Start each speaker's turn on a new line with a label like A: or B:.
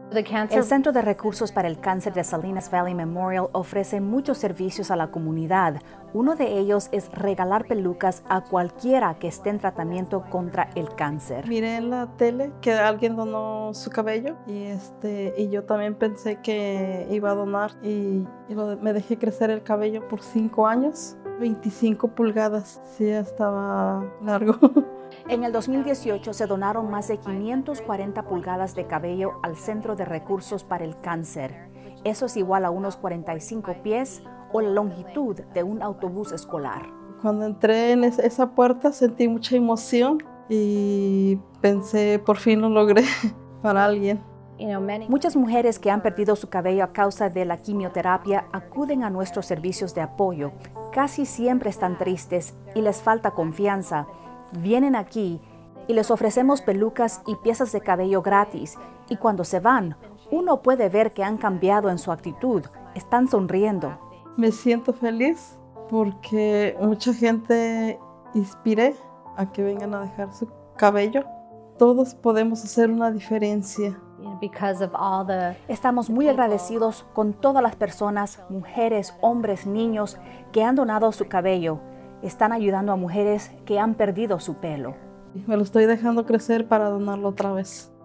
A: El Centro de Recursos para el Cáncer de Salinas Valley Memorial ofrece muchos servicios a la comunidad. Uno de ellos es regalar pelucas a cualquiera que esté en tratamiento contra el cáncer.
B: Miré en la tele que alguien donó su cabello y yo también pensé que iba a donar me dejé crecer el cabello por 5 años, 25 pulgadas, sí, ya estaba largo.
A: En el 2018 se donaron más de 540 pulgadas de cabello al Centro de Recursos para el Cáncer. Eso es igual a unos 45 pies o la longitud de un autobús escolar.
B: Cuando entré en esa puerta sentí mucha emoción y pensé, por fin lo logré para alguien.
A: Muchas mujeres que han perdido su cabello a causa de la quimioterapia acuden a nuestros servicios de apoyo. Casi siempre están tristes y les falta confianza. Vienen aquí y les ofrecemos pelucas y piezas de cabello gratis. Y cuando se van, uno puede ver que han cambiado en su actitud. Están sonriendo.
B: Me siento feliz porque mucha gente inspiré a que vengan a dejar su cabello. Todos podemos hacer una diferencia.
A: Estamos muy agradecidos con todas las personas, mujeres, hombres, niños que han donado su cabello. Están ayudando a mujeres que han perdido su pelo.
B: Me lo estoy dejando crecer para donarlo otra vez.